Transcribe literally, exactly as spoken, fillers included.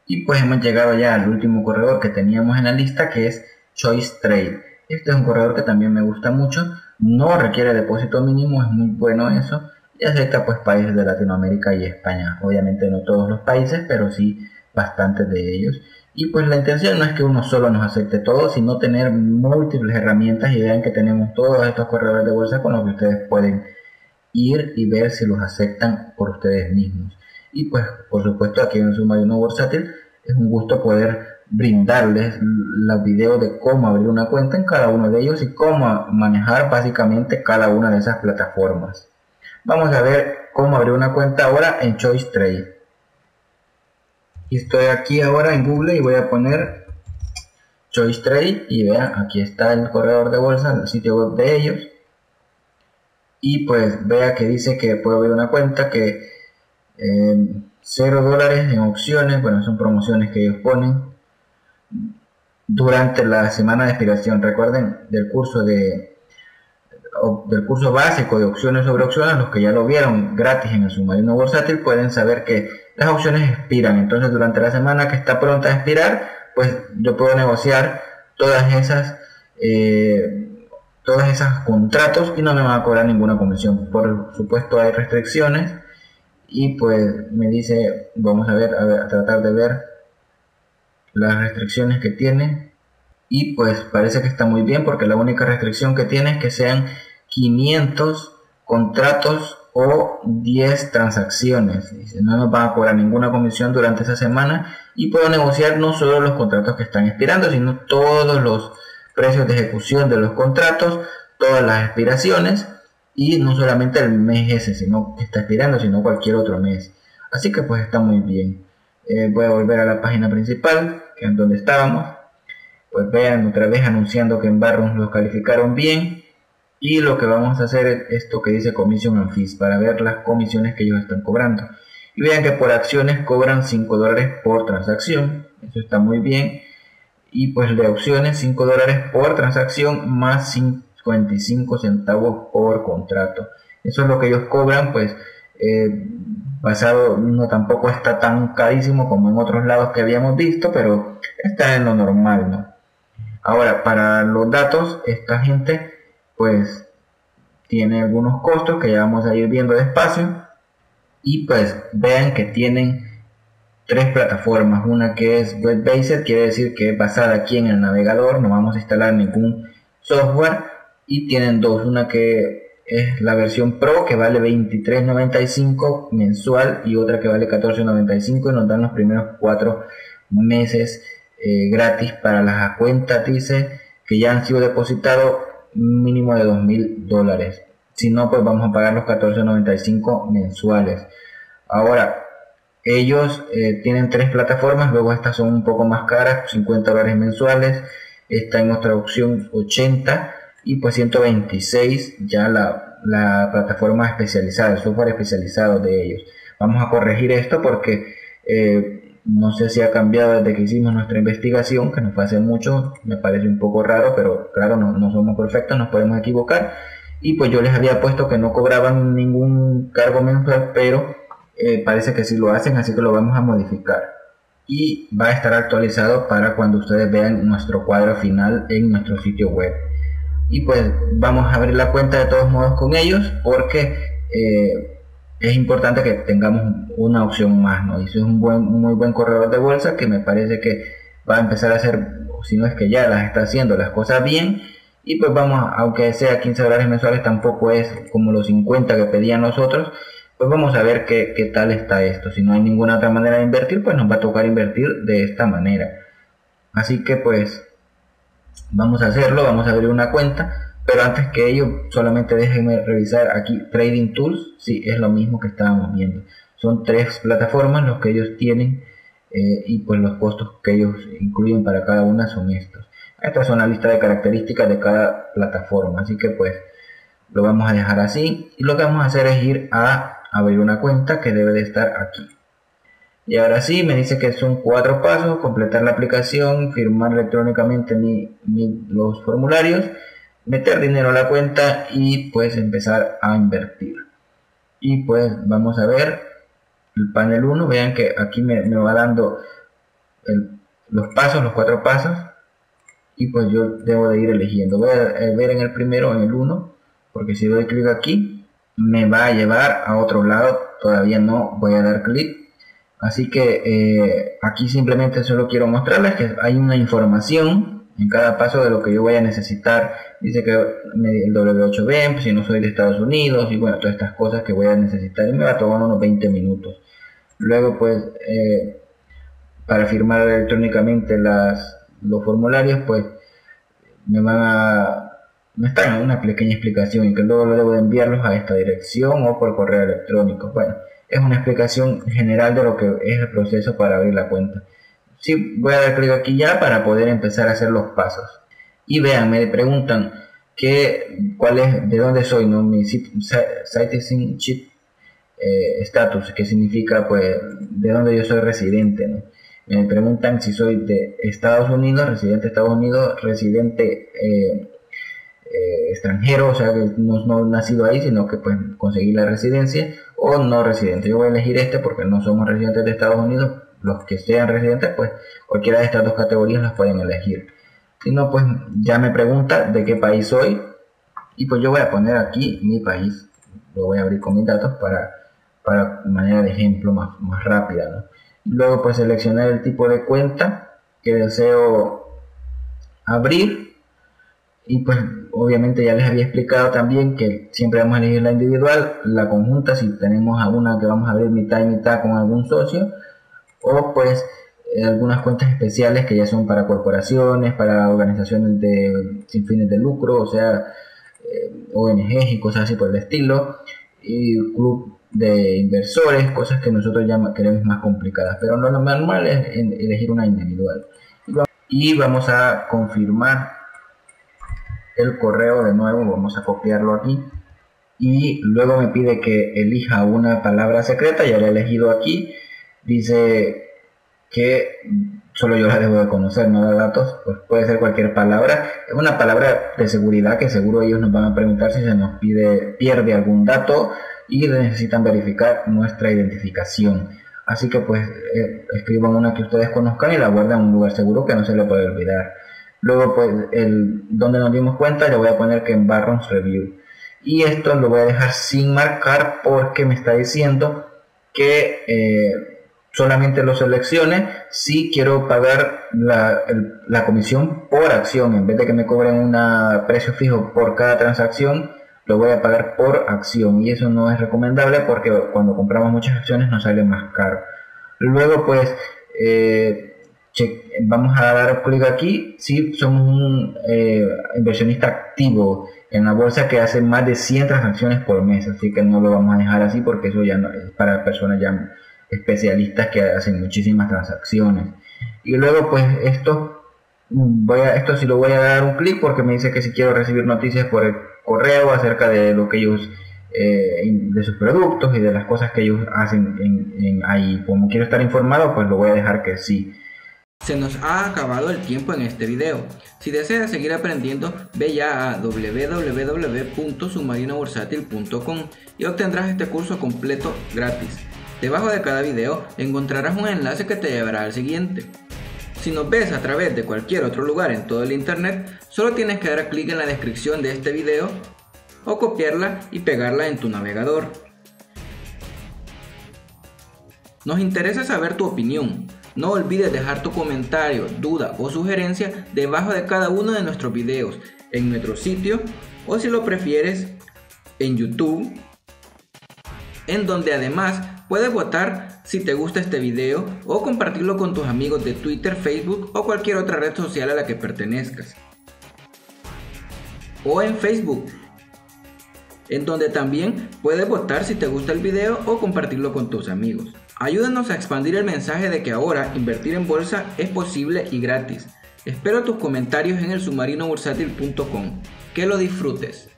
Y pues hemos llegado ya al último corredor que teníamos en la lista, que es ChoiceTrade. Este es un corredor que también me gusta mucho, no requiere depósito mínimo, es muy bueno eso, y acepta pues países de Latinoamérica y España. Obviamente no todos los países, pero sí bastantes de ellos. Y pues la intención no es que uno solo nos acepte todo, sino tener múltiples herramientas, y vean que tenemos todos estos corredores de bolsa con los que ustedes pueden ir y ver si los aceptan por ustedes mismos. Y pues por supuesto aquí en el Submarino Bursátil es un gusto poder brindarles los videos de cómo abrir una cuenta en cada uno de ellos y cómo manejar básicamente cada una de esas plataformas. Vamos a ver cómo abrir una cuenta ahora en ChoiceTrade. Y estoy aquí ahora en Google y voy a poner ChoiceTrade y vean, aquí está el corredor de bolsa, el sitio web de ellos. Y pues vea que dice que puedo abrir una cuenta que eh, cero dólares en opciones, bueno, son promociones que ellos ponen durante la semana de expiración. Recuerden del curso de del curso básico de opciones sobre opciones, los que ya lo vieron gratis en el Submarino Bursátil pueden saber que las opciones expiran. Entonces durante la semana que está pronta a expirar, pues yo puedo negociar todas esas eh, todas esas contratos y no me van a cobrar ninguna comisión. Por supuesto hay restricciones y pues me dice, vamos a ver, a, ver, a tratar de ver las restricciones que tiene, y pues parece que está muy bien, porque la única restricción que tiene es que sean quinientos contratos o diez transacciones. Dice, no nos van a cobrar ninguna comisión durante esa semana, y puedo negociar no solo los contratos que están expirando, sino todos los precios de ejecución de los contratos, todas las expiraciones, y no solamente el mes ese sino que está expirando, sino cualquier otro mes. Así que pues está muy bien. Eh, voy a volver a la página principal, que es donde estábamos. Pues vean otra vez anunciando que en Barrons los calificaron bien, y lo que vamos a hacer es esto que dice Commission and Fees, para ver las comisiones que ellos están cobrando. Y vean que por acciones cobran cinco dólares por transacción, eso está muy bien. Y pues de opciones cinco dólares por transacción más cincuenta y cinco centavos por contrato. Eso es lo que ellos cobran, pues eh, basado, no tampoco está tan carísimo como en otros lados que habíamos visto, pero está en lo normal, ¿no? Ahora, para los datos, esta gente pues tiene algunos costos que ya vamos a ir viendo despacio, y pues vean que tienen tres plataformas. Una que es web based, quiere decir que es basada aquí en el navegador, no vamos a instalar ningún software, y tienen dos, una que es la versión Pro, que vale veintitrés noventa y cinco mensual, y otra que vale catorce noventa y cinco, y nos dan los primeros cuatro meses eh, gratis para las cuentas. Dice que ya han sido depositados un mínimo de dos mil dólares, si no pues vamos a pagar los catorce noventa y cinco mensuales. Ahora ellos eh, tienen tres plataformas, luego estas son un poco más caras, cincuenta dólares mensuales. Está en otra opción ochenta, y pues ciento veintiséis ya la, la plataforma especializada, el software especializado de ellos. Vamos a corregir esto porque eh, no sé si ha cambiado desde que hicimos nuestra investigación, que nos fue hace mucho, me parece un poco raro, pero claro, no, no somos perfectos, nos podemos equivocar. Y pues yo les había puesto que no cobraban ningún cargo mensual, pero Eh, parece que sí lo hacen, así que lo vamos a modificar, y va a estar actualizado para cuando ustedes vean nuestro cuadro final en nuestro sitio web. Y pues vamos a abrir la cuenta de todos modos con ellos, porque eh, es importante que tengamos una opción más, ¿no? Y eso es un buen, muy buen corredor de bolsa, que me parece que va a empezar a hacer, si no es que ya las está haciendo las cosas bien. Y pues vamos, aunque sea quince dólares mensuales, tampoco es como los cincuenta que pedían nosotros. Pues vamos a ver qué, qué tal está esto. Si no hay ninguna otra manera de invertir, pues nos va a tocar invertir de esta manera. Así que pues vamos a hacerlo, vamos a abrir una cuenta, pero antes que ello solamente déjenme revisar aquí Trading Tools. Sí, es lo mismo que estábamos viendo. Son tres plataformas los que ellos tienen, eh, y pues los costos que ellos incluyen para cada una son estos. Estas son la lista de características de cada plataforma, así que pues lo vamos a dejar así, y lo que vamos a hacer es ir a abrir una cuenta, que debe de estar aquí. Y ahora sí, me dice que son cuatro pasos: completar la aplicación, firmar electrónicamente mi, mi, los formularios, meter dinero a la cuenta y pues empezar a invertir. Y pues vamos a ver el panel uno. Vean que aquí me, me va dando el, los pasos, los cuatro pasos, y pues yo debo de ir eligiendo. Voy a ver en el primero, en el uno, porque si doy clic aquí me va a llevar a otro lado, todavía no voy a dar clic. Así que eh, aquí simplemente solo quiero mostrarles que hay una información en cada paso de lo que yo voy a necesitar. Dice que el doble u ocho B E M, si no soy de Estados Unidos, y bueno, todas estas cosas que voy a necesitar, y me va a tomar unos veinte minutos. Luego pues eh, para firmar electrónicamente las, los formularios, pues me van a me están en una pequeña explicación, y que luego debo de enviarlos a esta dirección o por correo electrónico. Bueno, es una explicación general de lo que es el proceso para abrir la cuenta. Sí, voy a dar clic aquí ya para poder empezar a hacer los pasos. Y vean, me preguntan que, cuál es, de dónde soy, ¿no? Mi citizenship eh, status, que significa pues de dónde yo soy residente, ¿no? Me preguntan si soy de Estados Unidos, residente de Estados Unidos, residente eh, eh, extranjero, o sea que no, no nacido ahí, sino que pues conseguí la residencia, o no residente. Yo voy a elegir este porque no somos residentes de Estados Unidos. Los que sean residentes, pues cualquiera de estas dos categorías las pueden elegir. Si no, pues ya me pregunta de qué país soy, y pues yo voy a poner aquí mi país. Lo voy a abrir con mis datos para, para manera de ejemplo más, más rápida, ¿no? Luego pues seleccionar el tipo de cuenta que deseo abrir, y pues obviamente ya les había explicado también que siempre vamos a elegir la individual, la conjunta si tenemos alguna que vamos a abrir mitad y mitad con algún socio, o pues eh, algunas cuentas especiales que ya son para corporaciones, para organizaciones de, sin fines de lucro, o sea eh, O N Ges y cosas así por el estilo, y club de inversores, cosas que nosotros ya queremos más complicadas, pero lo normal es elegir una individual. Y vamos a confirmar el correo de nuevo, vamos a copiarlo aquí, y luego me pide que elija una palabra secreta. Ya la he elegido aquí. Dice que solo yo la debo de conocer, no da datos, pues puede ser cualquier palabra. Es una palabra de seguridad que seguro ellos nos van a preguntar si se nos pide, pierde algún dato y necesitan verificar nuestra identificación. Así que pues eh, escriban una que ustedes conozcan y la guarden en un lugar seguro que no se le puede olvidar. Luego pues el donde nos dimos cuenta le voy a poner que en Background Review, y esto lo voy a dejar sin marcar porque me está diciendo que eh, solamente lo seleccione si quiero pagar la, el, la comisión por acción. En vez de que me cobren un precio fijo por cada transacción, lo voy a pagar por acción, y eso no es recomendable porque cuando compramos muchas acciones nos sale más caro. Luego pues eh, vamos a dar clic aquí si somos un eh, inversionista activo en la bolsa que hace más de cien transacciones por mes, así que no lo vamos a dejar así porque eso ya no es para personas ya especialistas que hacen muchísimas transacciones. Y luego pues esto voy a, esto sí lo voy a dar un clic porque me dice que si quiero recibir noticias por el correo acerca de lo que ellos eh, de sus productos y de las cosas que ellos hacen en, en ahí. Como quiero estar informado, pues lo voy a dejar que sí. Se nos ha acabado el tiempo en este video. Si deseas seguir aprendiendo, ve ya a w w w punto submarino bursátil punto com y obtendrás este curso completo gratis. Debajo de cada video encontrarás un enlace que te llevará al siguiente. Si nos ves a través de cualquier otro lugar en todo el internet, solo tienes que dar clic en la descripción de este video o copiarla y pegarla en tu navegador. Nos interesa saber tu opinión. No olvides dejar tu comentario, duda o sugerencia debajo de cada uno de nuestros videos en nuestro sitio, o si lo prefieres en YouTube, en donde además puedes votar si te gusta este video o compartirlo con tus amigos de Twitter, Facebook o cualquier otra red social a la que pertenezcas. O en Facebook, en donde también puedes votar si te gusta el video o compartirlo con tus amigos. Ayúdanos a expandir el mensaje de que ahora invertir en bolsa es posible y gratis. Espero tus comentarios en el submarino bursátil punto com. Que lo disfrutes.